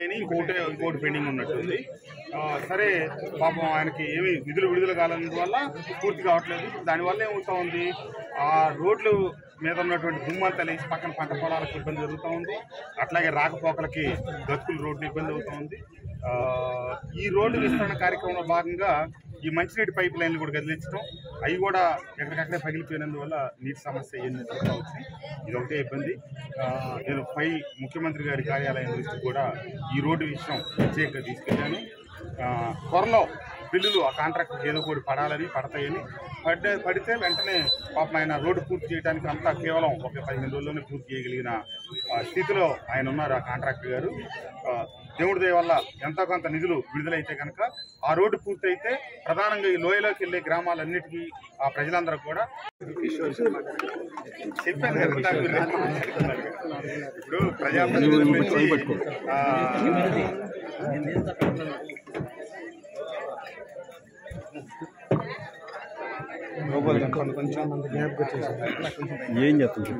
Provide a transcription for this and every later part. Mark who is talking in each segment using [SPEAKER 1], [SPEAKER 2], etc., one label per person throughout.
[SPEAKER 1] ఇంకోటి పెండింగ్ ఉన్నట్టుంది. సరే పాపం ఆయనకి ఏమి నిధులు విడుదల కాలందువల్ల పూర్తి కావట్లేదు. దానివల్ల ఏమవుతా ఉంది, ఆ రోడ్లు మీద ఉన్నటువంటి దుమ్మంతా లేచి పక్కన పంట పొలాలకు ఇబ్బంది జరుగుతూ ఉంది. అట్లాగే రాకపోకలకి గతుకులు రోడ్లు ఇబ్బంది అవుతూ ఉంది. ఈ రోడ్డు విస్తరణ కార్యక్రమంలో భాగంగా ఈ మంచినీటి పైప్ లైన్లు కూడా కదిలించడం, అవి కూడా ఎక్కడికక్కడే పగిలిపోయినందువల్ల నీటి సమస్య ఎన్ని జరుగుతుంది. ఇది ఒకటే ఇబ్బంది. నేను ముఖ్యమంత్రి గారి కార్యాలయం దృష్టికి కూడా ఈ రోడ్డు విషయం ప్రత్యేకంగా తీసుకెళ్ళాను. త్వరలో బిల్లులు ఆ కాంట్రాక్టర్ ఏదో కూడా పడతాయని పడితే వెంటనే పాపం ఆయన రోడ్డు పూర్తి చేయడానికి అంతా కేవలం ఒక 15 రోజుల్లోనే పూర్తి చేయగలిగిన స్థితిలో ఆయన ఉన్నారు. ఆ కాంట్రాక్టర్ గారు దేవుడి దయ వల్ల ఎంతో కొంత నిధులు విడుదలైతే కనుక ఆ రోడ్డు పూర్తయితే ప్రధానంగా ఈ లోయలోకి వెళ్ళే గ్రామాలన్నిటికీ ఆ ప్రజలందరూ కూడా చెప్పాను కదా. ఇప్పుడు ప్రజాప్రతినిధులు
[SPEAKER 2] ఏం చెప్తుంది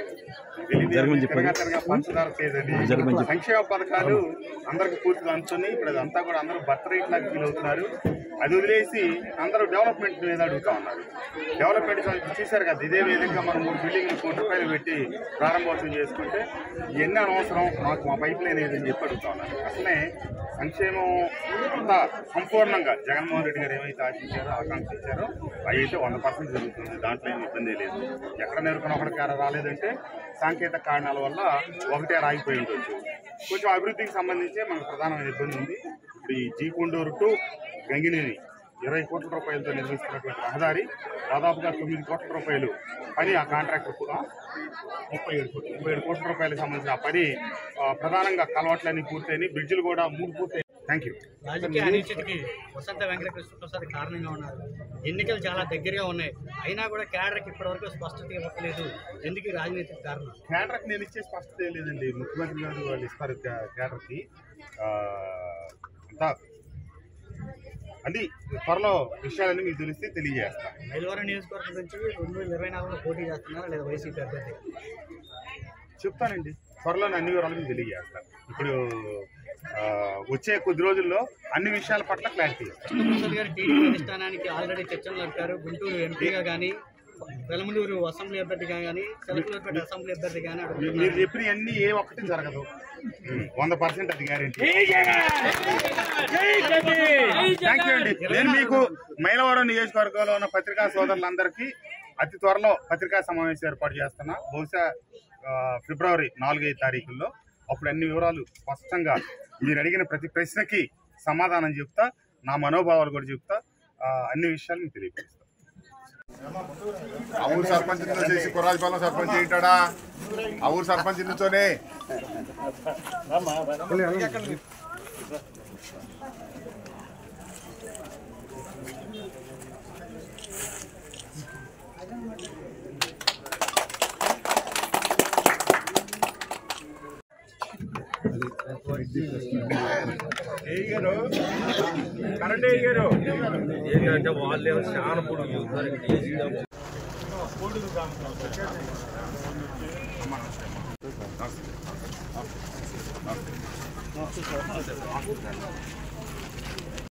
[SPEAKER 1] సంక్షేమ పథకాలు అందరికి పూర్తిగా అందుతున్నాయి. ఇప్పుడు అదంతా కూడా అందరూ బర్త్ రేట్ లాగా ఫీల్ అవుతున్నారు. అది వదిలేసి అందరూ డెవలప్మెంట్ మీద అడుగుతా ఉన్నారు. డెవలప్మెంట్ చూశారు కదా, ఇదే విధంగా మనం 3 బిల్డింగ్లు ₹1 పెట్టి ప్రారంభోత్సవం చేసుకుంటే ఎన్ని అనవసరం, మాకు మా పైప్ లైన్ ఏదని చెప్పి అడుగుతా ఉన్నారు. అసలే సంక్షేమం అంతా సంపూర్ణంగా జగన్మోహన్ రెడ్డి గారు ఏమైతే ఆకాంక్షించారో అవి అయితే 100% జరుగుతుంది. దాంట్లో ఏమి ఇబ్బంది లేదు. ఎక్కడ నేర్కొని ఒకటి రాలేదంటే సాంకేతిక కారణాల వల్ల ఒకటే రాగిపోయి ఉండొచ్చు. కొంచెం అభివృద్ధికి సంబంధించి మనకు ప్రధానమైన ఇబ్బంది ఉంది. ఇప్పుడు ఈ జీకొండూరు టు గంగినేని 20 కోట్ల రూపాయలతో నిర్మిస్తున్నటువంటి రహదారి దాదాపుగా 9 కోట్ల రూపాయలు పని ఆ కాంట్రాక్టర్ కూడా 37 కోట్ల రూపాయలకు సంబంధించిన ఆ పని ప్రధానంగా కలవట్లన్నీ పూర్తయినాయి. బ్రిడ్జిలు కూడా 3 పూర్తయి. Thank you.
[SPEAKER 3] రాజకీయ అనిశ్చితికి వసంత వెంకటకృష్ణ ప్రసాద్ కారణంగా ఉన్నారు. ఎన్నికలు చాలా దగ్గరగా ఉన్నాయి, అయినా కూడా కేడర్కి ఇప్పటివరకు స్పష్టత ఇవ్వట్లేదు. ఎందుకు రాజనీతికి కారణం?
[SPEAKER 1] కేడర్కి నేను ఇచ్చే స్పష్టత ఏం లేదండి. ముఖ్యమంత్రి గారు వాళ్ళు ఇస్తారు కేడర్కి. అంతా అది త్వరలో విషయాలన్నీ మీకు తెలిస్తే తెలియజేస్తాను.
[SPEAKER 3] మైలవరం నియోజకవర్గం నుంచి 2024లో పోటీ చేస్తున్నారా లేదా వైసీపీ అభ్యర్థి?
[SPEAKER 1] చెప్తానండి, త్వరలో అన్ని వివరాలు మీకు తెలియజేస్తాను. ఇప్పుడు వచ్చే కొద్ది రోజుల్లో అన్ని విషయాల పట్ల క్లారిటీ.
[SPEAKER 3] చంద్రప్రసాద్ గారు టీడీపీ అధిష్టానానికి ఆల్రెడీ చర్చలు జరిపారు. గుంటూరు ఎంపీగా కానీ, వెలమలూరు అసెంబ్లీ అభ్యర్థిగా కానీ, చిలకలూరుపేట అసెంబ్లీ అభ్యర్థి కానీ
[SPEAKER 1] మీరు చెప్పిన అన్ని ఏ ఒక్కటి జరగదు. 100% అది గ్యారెంటీ. థ్యాంక్ యూ అండి. నేను మీకు మైలవరం నియోజకవర్గంలో ఉన్న పత్రికా సోదరులందరికీ అతి త్వరలో పత్రికా సమావేశం ఏర్పాటు చేస్తున్నా. బహుశా ఫిబ్రవరి 4-5 తారీఖుల్లో. అప్పుడు అన్ని వివరాలు స్పష్టంగా మీరు అడిగిన ప్రతి ప్రశ్నకి సమాధానం చెప్తా, నా మనోభావాలు కూడా చెప్తా, అన్ని విషయాలు మీకు తెలియపరుస్తా.
[SPEAKER 4] ఆ ఊరు సర్పంచ్ చేసి కుర్రాజపాలెం సర్పంచ్ ఏంటాడా? ఆ ఊరు సర్పంచ్ నుంచోనే
[SPEAKER 1] కరెంట్ అయ్యారు
[SPEAKER 2] ఏంటంటే వాళ్ళు చాలా పొడుగు
[SPEAKER 1] నమస్తే.